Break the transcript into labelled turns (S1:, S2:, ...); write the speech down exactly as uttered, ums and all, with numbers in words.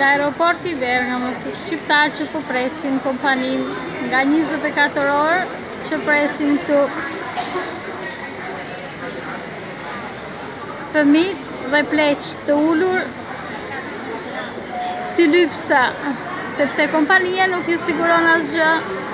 S1: nga aeroporti i Bergamos, është shqiptar që po presin kompaninë nga njëzet e katër orë që presin këtu. Fëmijë dhe pleq të ulur si lypsa, sepse kompania nuk ju siguron asgjë.